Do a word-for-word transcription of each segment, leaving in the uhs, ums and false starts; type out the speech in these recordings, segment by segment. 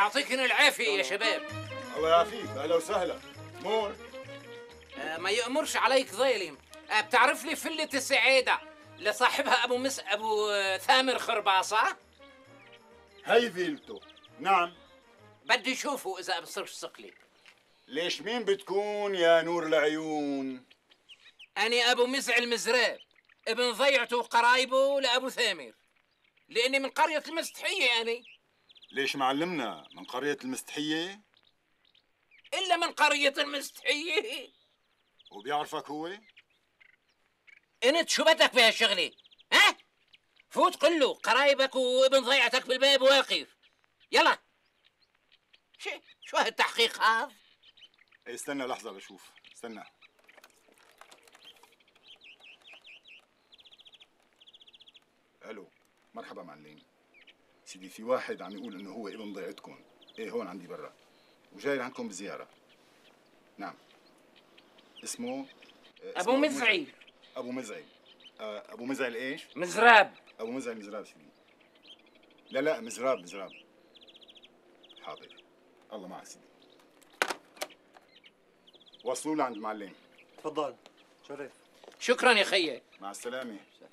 يعطيكن العافية يا شباب. الله يعافيك، أهلا وسهلا. مور آه ما يأمرش عليك ظالم. آه بتعرف لي فلة السعادة لصاحبها أبو مس أبو آه ثامر خرباصة؟ هي فيلته. نعم. بدي أشوفه إذا أبصرش ثقلي. ليش مين بتكون يا نور العيون؟ أنا أبو مزع المزراب، ابن ضيعته وقرايبه لأبو ثامر، لأني من قرية المستحية أنا. ليش معلمنا من قرية المستحية؟ إلا من قرية المستحية. وبيعرفك هو؟ أنت شو بدك بهالشغلة؟ ها؟ فوت قل له قرايبك وابن ضيعتك بالباب واقف. يلا. شو شو هالتحقيق هذا؟ استنى لحظة بشوف، استنى. الو، مرحبا معلم. سيدي في واحد عم يقول انه هو ابن ضيعتكم، ايه هون عندي برا، وجاي لعندكم بزيارة. نعم. اسمه ابو مزعل. ابو مزعل. آه ابو مزعل ايش؟ مزراب. ابو مزعل مزراب سيدي. لا لا مزراب مزراب. حاضر. الله معك سيدي. وصلوا لعند معلم. تفضل. شرف. شكرا يا خيي. مع السلامة.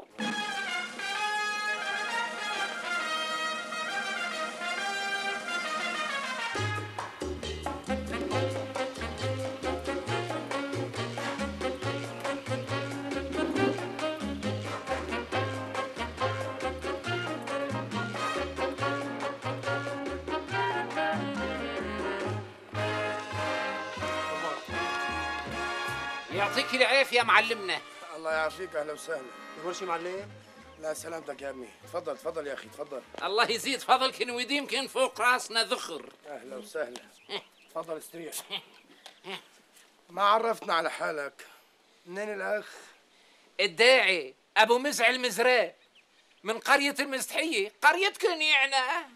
يعطيك العافية يا معلمنا. الله يعافيك، اهلا وسهلا. تقول شي معلم؟ لا سلامتك يا ابني، تفضل تفضل يا اخي تفضل. الله يزيد فضلكن ويديمكن فوق راسنا ذخر. اهلا وسهلا. تفضل استريح. ما عرفتنا على حالك. منين الاخ؟ الداعي ابو مزع المزراب من قرية المستحية، قريتكن يعني.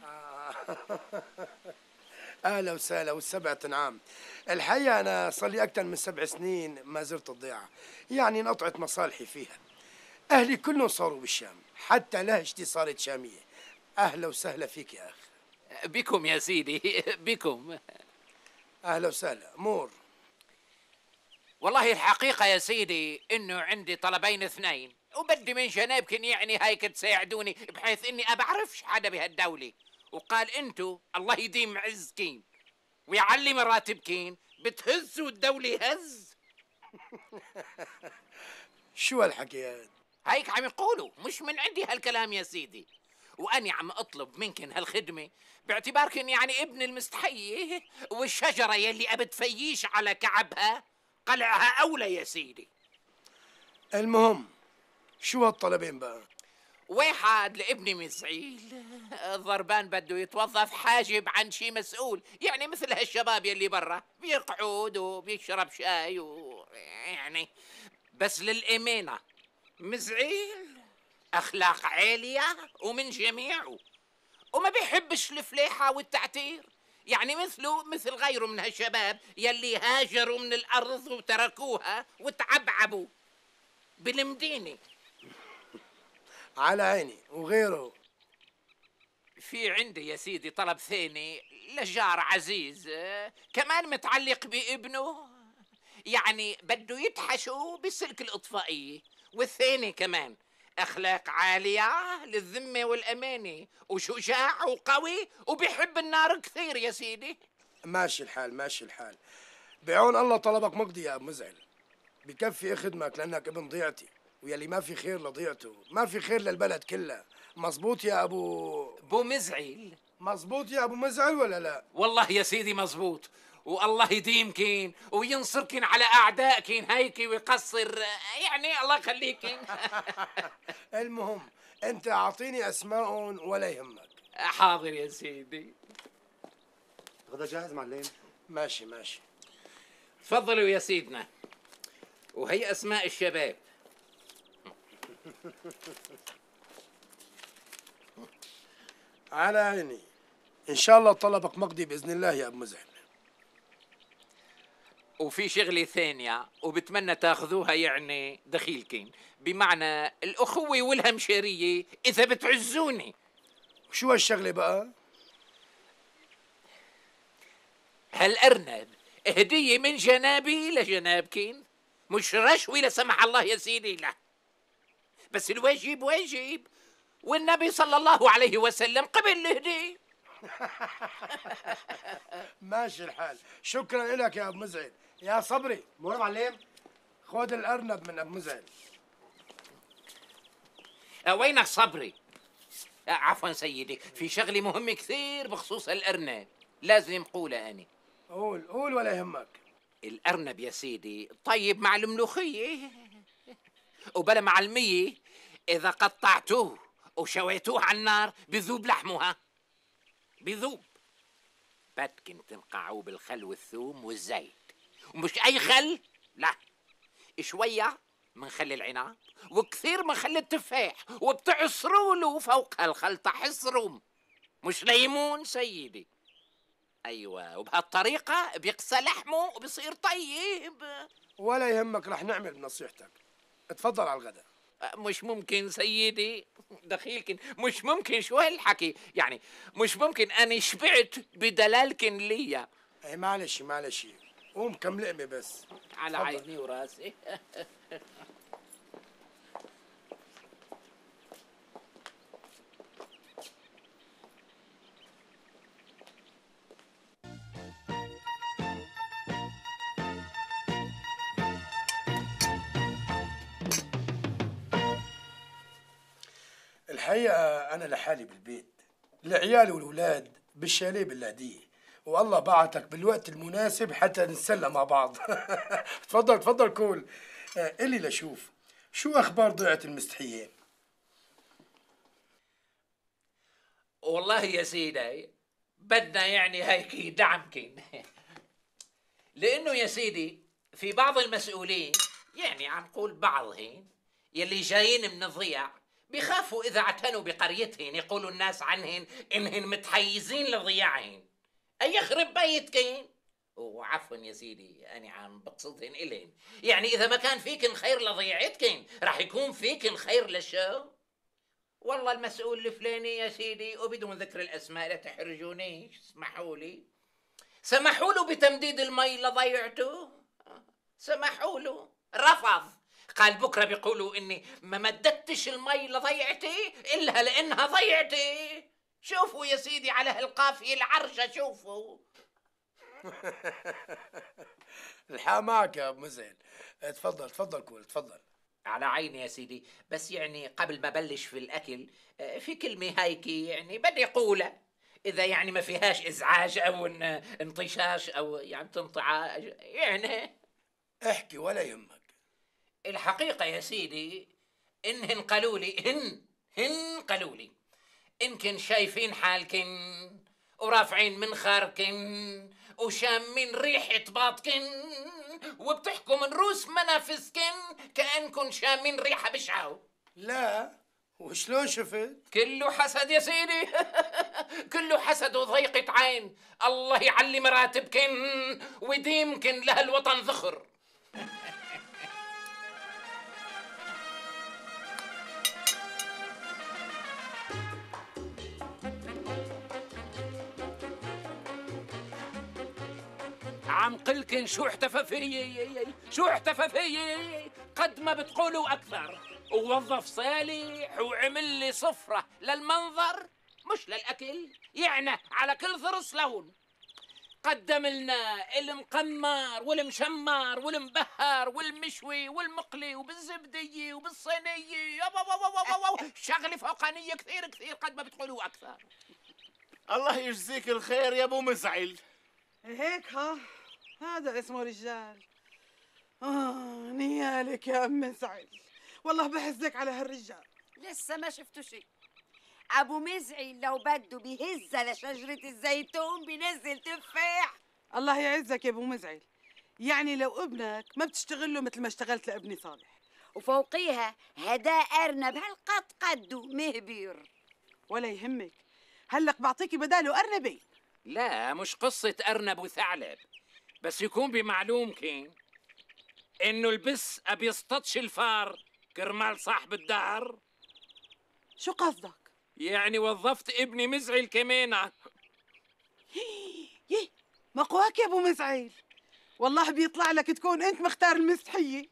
اهلا وسهلا والسبع انعام. الحقيقه انا صار لي اكثر من سبع سنين ما زرت الضيعه، يعني انقطعت مصالحي فيها. اهلي كلهم صاروا بالشام، حتى لهجتي صارت شاميه. اهلا وسهلا فيك يا اخ. بكم يا سيدي بكم. اهلا وسهلا. مور. والله الحقيقة يا سيدي انه عندي طلبين اثنين، وبدي من جنابكن يعني هيك تساعدوني، بحيث اني ابعرفش حدا بهالدولة، وقال انتو الله يديم عزكين ويعلي مراتبكين بتهزوا الدولة هز. شو هالحكي؟ هيك عم يقولوا، مش من عندي هالكلام يا سيدي. وأني عم أطلب منكن هالخدمة باعتباركن يعني ابن المستحية، والشجرة يلي أبد فييش على كعبها قلعها أولى يا سيدي. المهم شو هالطلبين بقى؟ واحد لابني مزعيل، ضربان بده يتوظف حاجب عن شي مسؤول، يعني مثل هالشباب يلي برا بيقعد وبيشرب شاي و يعني بس للأمانة مزعيل أخلاق عالية ومن جميعه، وما بيحبش الفلاحة والتعتير، يعني مثله مثل غيره من هالشباب يلي هاجروا من الأرض وتركوها وتعبعبوا بالمدينة. على عيني. وغيره؟ في عندي يا سيدي طلب ثاني لجار عزيز، آه، كمان متعلق بابنه، يعني بده يتحشوا بالسلك الإطفائية، والثاني كمان أخلاق عالية للذمة والأمانة، وشجاع وقوي وبيحب النار كثير يا سيدي. ماشي الحال ماشي الحال. بعون الله طلبك مقضي يا أبو مزعل، بكفي اخدمك لأنك ابن ضيعتي، ويلي ما في خير لضيعته ما في خير للبلد كلها. مزبوط يا أبو أبو مزعل؟ مزبوط يا أبو مزعل ولا لا؟ والله يا سيدي مزبوط، والله يديمكن وينصركن على أعدائكن هيك ويقصر، يعني الله يخليكن. المهم أنت أعطيني أسماءهم ولا يهمك. حاضر يا سيدي. غدا جاهز معلم؟ ماشي ماشي. تفضلوا يا سيدنا، وهي أسماء الشباب. على عيني. إن شاء الله طلبك مقضي بإذن الله يا أبو مزعل. وفي شغلة ثانية وبتمنى تاخذوها يعني دخيلكين، بمعنى الأخوة والهمشيرية إذا بتعزوني. وشو هالشغلة بقى؟ هالأرنب هدية من جنابي لجنابكين، مش رشوي لا سمح الله يا سيدي، لا، بس الواجب واجب، والنبي صلى الله عليه وسلم قبل الهدية. ماشي الحال، شكرا لك يا ابو مزعل. يا صبري، مور معلم. خذ الارنب من ابو مزعل. أه وينك صبري؟ أه عفوا سيدي، في شغلة مهمة كثير بخصوص الأرنب لازم قولها أنا. قول قول ولا يهمك. الأرنب يا سيدي طيب مع الملوخية وبلا مع المية، إذا قطعتوه وشويتوه على النار بذوب لحمها، بذوب. بدكن تنقعوه بالخل والثوم والزيت، ومش أي خل، لا، شوية من خل العنب وكثير من خل التفاح، وبتعصروا له فوق هالخلطة حصرم، مش ليمون سيدي. أيوة، وبهالطريقة بيقسى لحمه وبصير طيب. ولا يهمك، رح نعمل بنصيحتك. اتفضل على الغداء. مش ممكن سيدي، دخيلكن مش ممكن، شو هالحكي يعني؟ مش ممكن، أنا شبعت بدلالكن ليا. اي معلش معلش، قوم كم لقمة بس. على تفضل. عيني وراسي. الحقيقة أنا لحالي بالبيت، العيال والولاد بالشاليه باللاهدية، والله بعتك بالوقت المناسب حتى نتسلى مع بعض. تفضل تفضل كول. آه، إلي لشوف شو أخبار ضيعة المستحية؟ والله يا سيدي بدنا يعني هيك دعمكن. لأنه يا سيدي في بعض المسؤولين، يعني عم قول بعضهن، يلي جايين من الضياع بيخافوا إذا اعتنوا بقريتهن يقولوا الناس عنهن إنهن متحيزين لضياعهن، أي يخرب بيتكن. وعفوا يا سيدي أنا عم بقصدهن إلهن، يعني إذا ما كان فيكن خير لضيعتكن رح يكون فيكن خير للشو. والله المسؤول الفلاني يا سيدي، وبدون ذكر الأسماء لا تحرجونيش، اسمحوا لي، سمحوا له بتمديد المي لضيعته، سمحوا له، رفض، قال بكره بيقولوا اني ما مددتش المي لضيعتي الا لانها ضيعتي. شوفوا يا سيدي على هالقافيه العرشه، شوفوا. الحق معك يا أبو مزعل. آه، تفضل تفضل كول، تفضل. على عيني يا سيدي، بس يعني قبل ما بلش في الأكل آه، في كلمة هيك يعني بدي أقولها، إذا يعني ما فيهاش إزعاج أو ان- انطشاش أو يعني تنطع يعني. احكي ولا يهمك. الحقيقة يا سيدي إنهن قالوا لي، هن هن قالوا لي إنكن شايفين حالكن ورافعين منخاركن وشامين ريحة باطكن وبتحكوا من روس منافسكن كأنكن شامين ريحة بشعة. لا، وشلون شفت؟ كله حسد يا سيدي. كله حسد وضيقة عين، الله يعلي مراتبكن ويديمكن لهالوطن ذخر. عم قلكن شو احتفى فيي، شو احتفى فيي، قد ما بتقولوا أكثر، ووظف صالح وعمل لي صفرة للمنظر مش للأكل، يعني على كل ضرس لون. قدم لنا المقمر والمشمر والمبهر والمشوي والمقلي وبالزبدية وبالصينية، شغلة فوقانية كثير كثير قد ما بتقولوا أكثر. الله يجزيك الخير يا ابو مزعل. هيك ها، هذا اسمه رجال. آه نيالك يا أم مزعل، والله بحزك على هالرجال. لسه ما شفتوا شيء. ابو مزعل لو بده بيهز لشجرة الزيتون بينزل تفاح. الله يعزك يا ابو مزعل، يعني لو ابنك ما بتشتغل له مثل ما اشتغلت لابني صالح. وفوقيها هدا ارنب هالقد قده مهبير. ولا يهمك، هلق بعطيكي بداله ارنبين. لا مش قصة أرنب وثعلب، بس يكون بمعلومكن إنه البس أبي يصطادش الفار كرمال صاحب الدار. شو قصدك؟ يعني وظفت ابني مزعل كمينة. يه مقواك يا ابو مزعيل، والله بيطلع لك تكون انت مختار المسيحيه.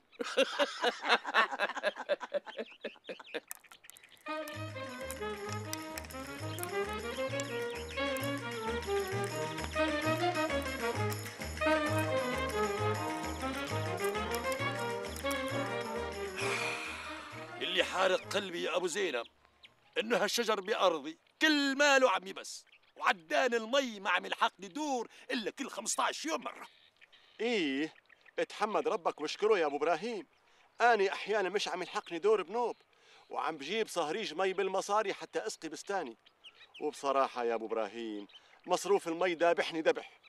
اللي حارق قلبي يا ابو زينب انه هالشجر بارضي كل ماله عم يبس، وعدان المي ما عم يلحقني دور الا كل خمسة عشر يوم مره. ايه اتحمد ربك واشكره يا ابو ابراهيم. اني احيانا مش عم يلحقني دور بنوب، وعم بجيب صهريج مي بالمصاري حتى اسقي بستاني. وبصراحه يا ابو ابراهيم مصروف المي دابحني دبح.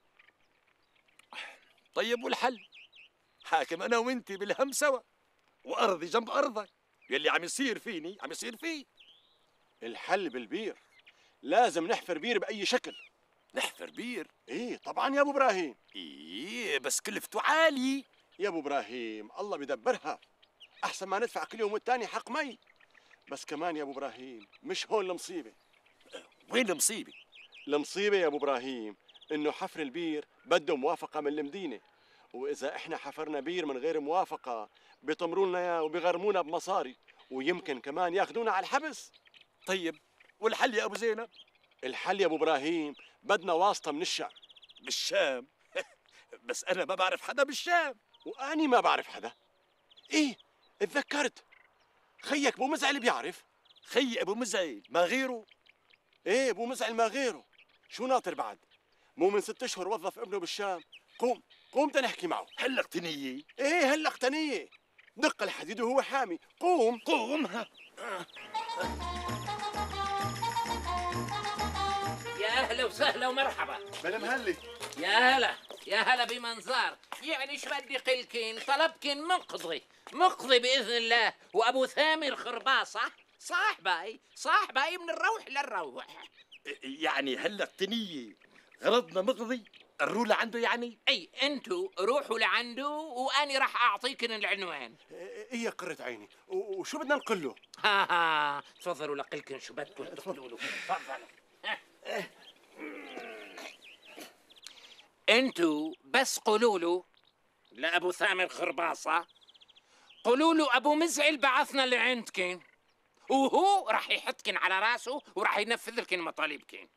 طيب والحل؟ حاكم انا وانت بالهم سوا، وارضي جنب ارضك، يلي عم يصير فيني عم يصير فيه. الحل بالبير، لازم نحفر بير باي شكل. نحفر بير؟ ايه طبعا يا ابو ابراهيم. ايه بس كلفته عالي يا ابو ابراهيم، الله بدبرها، احسن ما ندفع كل يوم والتاني حق مي. بس كمان يا ابو ابراهيم مش هون المصيبه. وين المصيبه؟ المصيبه يا ابو ابراهيم انه حفر البير بده موافقه من المدينه، واذا احنا حفرنا بير من غير موافقه بيطمروا لنا اياه وبيغرمونا بمصاري، ويمكن كمان ياخذونا على الحبس. طيب والحل يا ابو زينب؟ الحل يا ابو ابراهيم بدنا واسطه من الشام. بالشام؟ بس انا ما بعرف حدا بالشام. واني ما بعرف حدا. ايه اتذكرت، خيك ابو مزعل بيعرف. خي ابو مزعل ما غيره؟ ايه ابو مزعل ما غيره. شو ناطر بعد؟ مو من ست اشهر وظف ابنه بالشام. قوم قوم تنحكي معه. هلقت نية؟ ايه هلقت نية. دق الحديد وهو حامي. قوم قوم. يا اهلا وسهلا ومرحبا. بلا مهلي. يا هلا يا هلا بمنظار. يعني شو بدي قلكن؟ طلبكن مقضي مقضي باذن الله. وابو ثامر خرباصه صاحبي صاحبي من الروح للروح. يعني هلقت نية غرضنا مقضي الروا لعنده يعني؟ اي انتو روحوا لعنده واني راح اعطيكن العنوان. ايه يا قرة عيني، وشو بدنا نقول له؟ ها ها تفضلوا لقلكن شو بدكم تقولوا له. تفضلوا. انتو بس قولوا له لابو ثامر خرباصه، قولوا له ابو مزعل بعثنا لعندكن، وهو راح يحطكن على راسه وراح ينفذ لكن مطالبكن.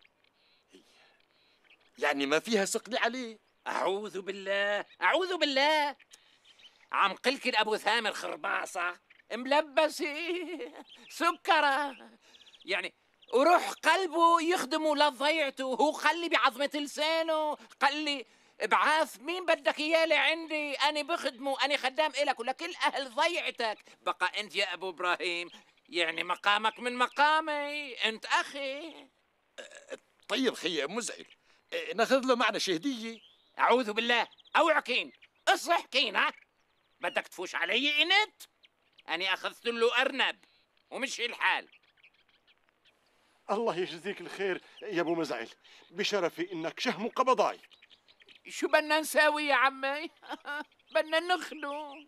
يعني ما فيها سقلي عليه؟ اعوذ بالله اعوذ بالله. عم قلكن ابو ثامر خرباصه ملبسه سكره، يعني وروح قلبه يخدمه لضيعته. هو خلي بعظمة لسانه قال لي ابعاث مين بدك اياه لعندي، انا بخدمه، انا خدام الك ولكل اهل ضيعتك. بقى انت يا ابو ابراهيم يعني مقامك من مقامي، انت اخي. طيب خي مزعل، ناخذ له معنا شهديه. اعوذ بالله اوعكين اصحكين. ها بدك تفوش علي انت؟ اني اخذت له ارنب ومشي الحال. الله يجزيك الخير يا ابو مزعل، بشرفي انك شهم قبضاي. شو بدنا نساوي يا عمي؟ بدنا نخدم.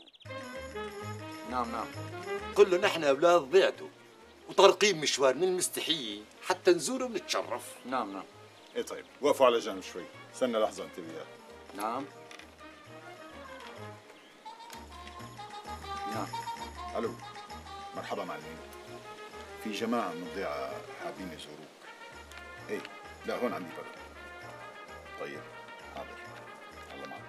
نعم نعم. قل له نحن اولاد ضيعته وطارقين مشوار من المستحية حتى نزوره ونتشرف. نعم نعم. ايه طيب وقفوا على جنب شوي، استنى لحظة انت وياه. نعم نعم. الو مرحبا معلمين، في جماعة من الضيعة حابين يزوروك. ايه لا هون عندي برا. طيب حاضر الله معك.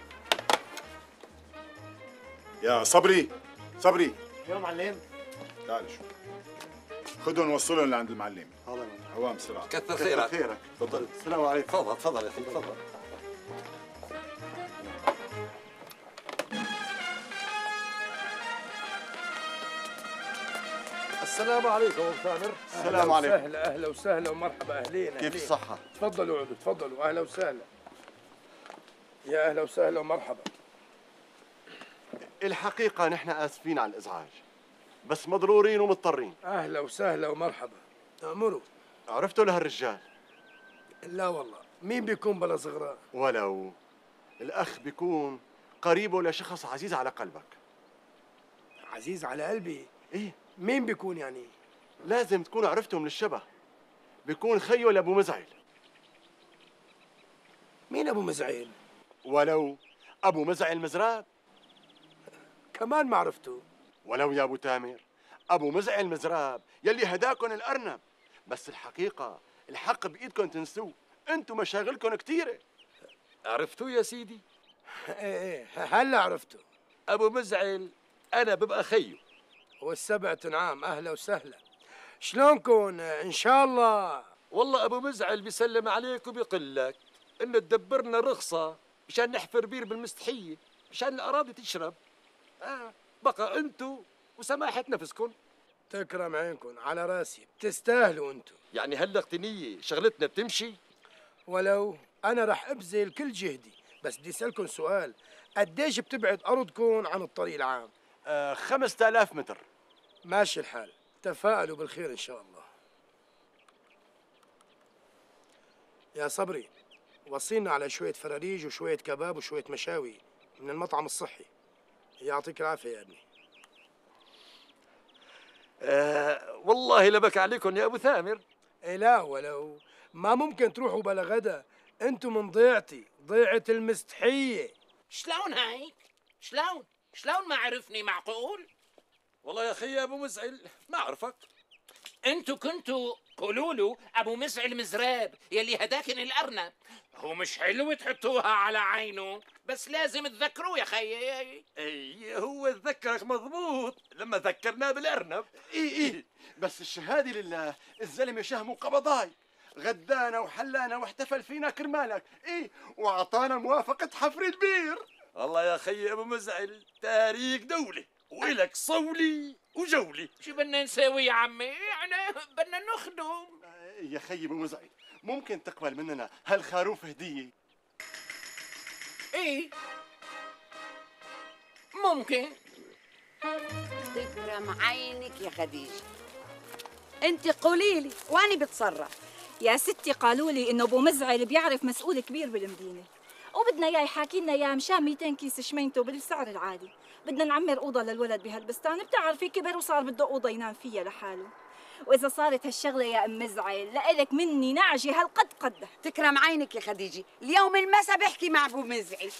يا صبري صبري. يا معلم. تعال شو خذهم وصلهم لعند المعلم. حاضر. هوام بسرعة. كثر خيرك. خيرك. تفضل. السلام عليكم. تفضل تفضل يا اخي تفضل. السلام عليكم ابو ثامر. السلام عليكم. اهلا اهلا وسهلا ومرحبا. اهلين كيف أهلين. الصحة؟ تفضلوا اقعدوا تفضلوا. اهلا وسهلا. يا اهلا وسهلا ومرحبا. الحقيقة نحن آسفين على الإزعاج، بس مضرورين ومضطرين. اهلا وسهلا ومرحبا. تأمروا. عرفتوا لهالرجال؟ لا والله. مين بيكون بلا صغراء؟ ولو الأخ بيكون قريبه لشخص عزيز على قلبك. عزيز على قلبي؟ إيه مين بيكون يعني؟ لازم تكون عرفته من الشبه. بيكون خيه لأبو مزعل. مين ابو مزعيل؟ ولو ابو مزعل المزراب. كمان ما عرفته. ولو يا ابو تامر ابو مزعل المزراب يلي هداكن الارنب. بس الحقيقه الحق بايدكم تنسوه، انتم مشاغلكم كثيره. عرفتوا يا سيدي؟ ايه ايه هلا عرفته. ابو مزعل انا ببقى خيه. والسبعة نعام، اهلا وسهلا. شلونكن ان شاء الله؟ والله ابو مزعل بيسلم عليك وبيقول لك انه تدبرنا رخصه مشان نحفر بير بالمستحيه مشان الاراضي تشرب. آه بقى انتو وسماحه نفسكن. تكرم عينكم على راسي، بتستاهلوا انتو. يعني هالقتنيه شغلتنا بتمشي. ولو انا رح ابذل كل جهدي، بس بدي اسالكم سؤال، قديش بتبعد ارضكم عن الطريق العام؟ آه خمسة آلاف متر. ماشي الحال، تفائلوا بالخير ان شاء الله. يا صبري وصينا على شوية فراريج وشوية كباب وشوية مشاوي من المطعم الصحي. يعطيك العافية يا ابني. آه والله لبك عليكم يا ابو ثامر. إيه لا ولو ما ممكن تروحوا بلا غدا، انتم من ضيعتي، ضيعة المستحية. شلون هيك؟ شلون؟ شلون ما عرفني معقول؟ والله يا اخي يا ابو مزعل ما اعرفك. انتوا كنتوا قولوا له ابو مسعل مزراب يلي هداكن الارنب. هو مش حلو تحطوها على عينه، بس لازم تذكروه يا خيي. اي هو تذكرك مضبوط لما ذكرناه بالارنب. اي اي بس الشهاده لله الزلمه شهم قبضاي، غدانا وحلانا واحتفل فينا كرمالك. ايه واعطانا موافقه حفر البير. والله يا خي ابو مزعل تاريخ دوله والك صولي وجولي. شو بدنا نسوي يا عمي؟ يعني بدنا نخدم. يا خي ابو مزعل ممكن تقبل مننا هالخروف هديه؟ ايه ممكن. تكرم عينك يا خديجة، انت قولي لي واني بتصرف. يا ستي قالوا لي انه ابو مزعل بيعرف مسؤول كبير بالمدينه وبدنا اياه يحاكي لنا اياه مشان مئتين كيس شمينته بالسعر العادي. بدنا نعمر اوضه للولد بهالبستان، بتعرفي كبر وصار بده اوضه ينام فيها لحاله. واذا صارت هالشغله يا ام مزعل لإلك مني نعجه هالقد قده. تكرم عينك يا خديجة، اليوم المسا بحكي مع ابو مزعل.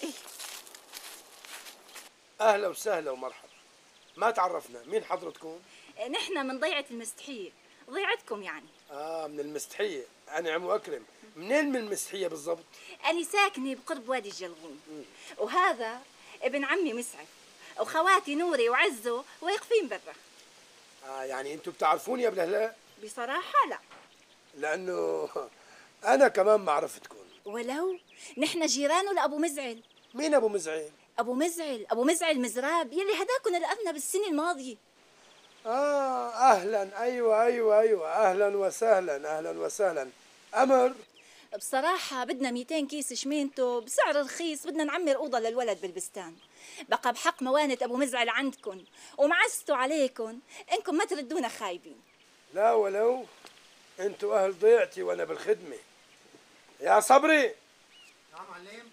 اهلا وسهلا ومرحبا. ما تعرفنا، مين حضرتكم؟ نحن من ضيعه المستحيه، ضيعتكم يعني. اه من المستحيه، انعم واكرم. منين من المستحيه بالضبط؟ أنا ساكنة بقرب وادي الجلغوم، وهذا ابن عمي مسعد، وخواتي نوري وعزو واقفين برا. اه يعني انتم بتعرفوني يا ابن هلا؟ بصراحة لا، لانه انا كمان ما عرفتكم. ولو نحن جيرانه لأبو مزعل. مين ابو مزعل؟ أبو مزعل، أبو مزعل مزراب يلي هداكن الأرنب بالسنة الماضية. اه اهلا، ايوه ايوه ايوه، اهلا وسهلا اهلا وسهلا. امر. بصراحة بدنا مئتين كيس شمينته بسعر رخيص، بدنا نعمر أوضة للولد بالبستان. بقى بحق موانة أبو مزعل عندكن ومعزته عليكن إنكم ما تردونا خايبين. لا ولو انتوا اهل ضيعتي وانا بالخدمة. يا صبري. نعم معلم.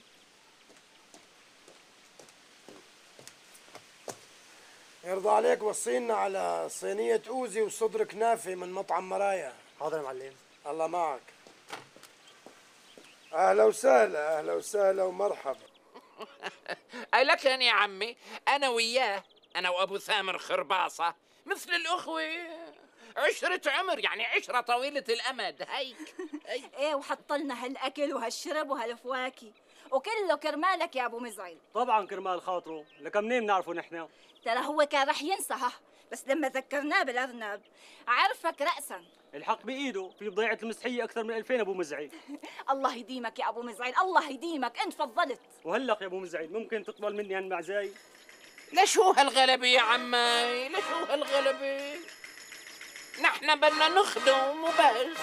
يرضى عليك وصينا على صينية أوزي وصدر كنافة من مطعم مرايا. حاضر يا معلم. الله معك. أهلا وسهلا أهلا وسهلا ومرحبا. لكن يا عمي أنا وياه، أنا وأبو ثامر خرباصة مثل الأخوة، عشرة عمر، يعني عشرة طويلة الأمد. هيك إيه وحطلنا هالأكل وهالشرب وهالفواكه وكله كرمالك يا أبو مزعل. طبعا كرمال خاطره، لك منين بنعرفه نحن؟ ترى هو كان رح ينسى ها، بس لما ذكرناه بالأرنب عرفك رأسا. الحق بإيده، في بضيعة المسيحية أكثر من ألفين أبو مزعل. الله يديمك يا أبو مزعل، الله يديمك، أنت فضلت. وهلق يا أبو مزعل ممكن تقبل مني هالمعزاي؟ لشو هالغلبة يا عمي؟ لشو هالغلبة؟ نحن بدنا نخدم وبس.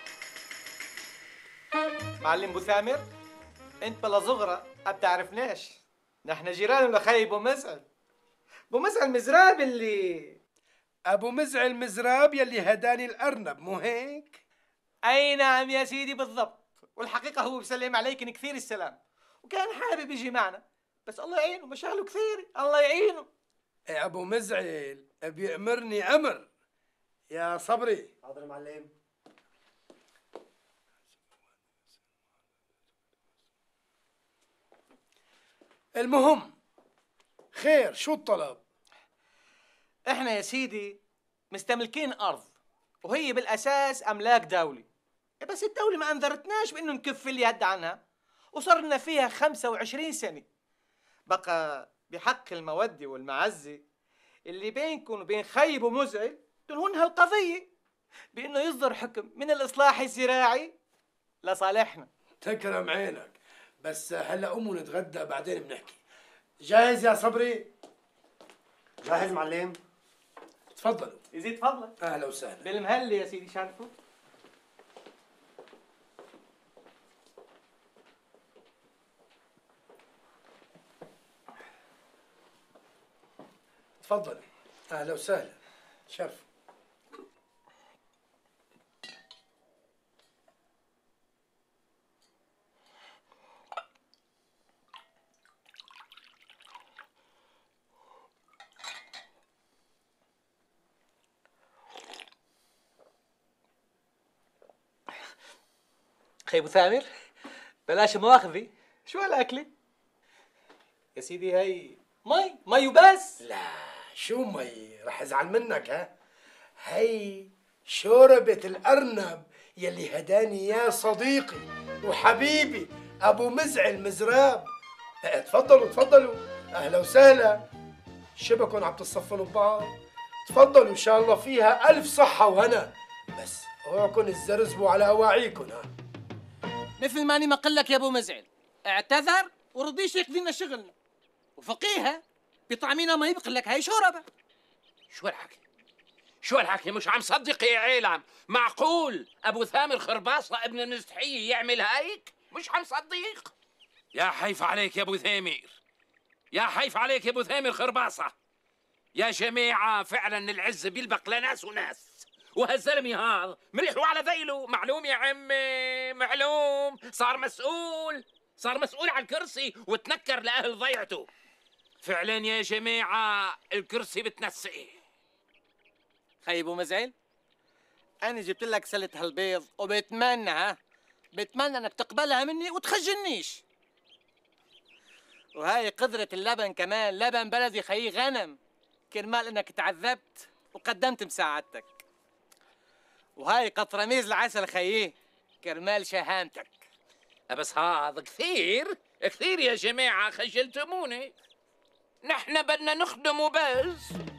معلم ابو ثامر، انت بلا زغرة ما بتعرفناش، نحن جيران لخي ابو مزعل، ابو مزعل مزراب اللي أبو مزعل مزراب يلي هداني الأرنب، مو هيك؟ اي نعم يا سيدي بالضبط، والحقيقة هو بسلم عليكن كثير السلام، وكان حابب يجي معنا، بس الله يعينه مشاغله كثير، الله يعينه. يا أبو مزعل بيأمرني أمر. يا صبري. حاضر معلم. المهم خير، شو الطلب؟ احنا يا سيدي مستملكين ارض وهي بالاساس املاك دولي، بس الدولة ما انذرتناش بانه نكف اليد عنها وصرنا فيها خمسة وعشرين سنة. بقى بحق المودة والمعزة اللي بينكم وبين خيب ومزعل تنهونها القضية بانه يصدر حكم من الاصلاح الزراعي لصالحنا. تكرم عينك، بس هلا قوم ونتغدى بعدين بنحكي. جاهز يا صبري؟ جاهز معلم. تفضلوا. يزيد فضلك. اهلا وسهلا. بالمهلة يا سيدي شرفوا. تفضلوا. اهلا وسهلا. شرف. خي ابو ثامر بلاش مواخذي، شو هالاكله؟ يا سيدي هي مي مي وبس. لا شو مي، رح ازعل منك. ها هي شوربة الأرنب يلي هداني يا صديقي وحبيبي أبو مزعل مزراب. تفضلوا تفضلوا. أهلا وسهلا. شبكن عم تتصفنوا ببعض. تفضلوا إن شاء الله فيها ألف صحة وهنا، بس اوعكن تزرزبوا على أواعيكن. ها مثل ماني ما قلك يا ابو مزعل، اعتذر ورضيش يقضي لنا شغلنا، وفقيها بطعمينا ما يبقى لك هاي شوربه. شو الحكي؟ شو الحكي؟ مش عم صدق يا عيلم؟ معقول ابو ثامر خرباصه ابن المستحيه يعمل هيك؟ مش عم صدق. يا حيف عليك يا ابو ثامر، يا حيف عليك يا ابو ثامر خرباصه. يا جماعه فعلا العز بيلبق لناس وناس، وهالزلمه هذا مليح وعلى ذيله. معلوم يا عمي، معلوم. صار مسؤول، صار مسؤول عن الكرسي وتنكر لاهل ضيعته. فعلا يا جماعه الكرسي بتنسيه. خي ابو مزعل، انا جبت لك سله هالبيض وبتمنى ها بتمنى انك تقبلها مني وتخجلنيش. وهاي قدرة اللبن كمان، لبن بلدي خيي غنم، كرمال انك تعذبت وقدمت مساعدتك. وهاي قطرميز العسل خيي، كرمال شهامتك. بس هذا كثير كثير يا جماعه، خجلتموني. نحن بدنا نخدم وبس.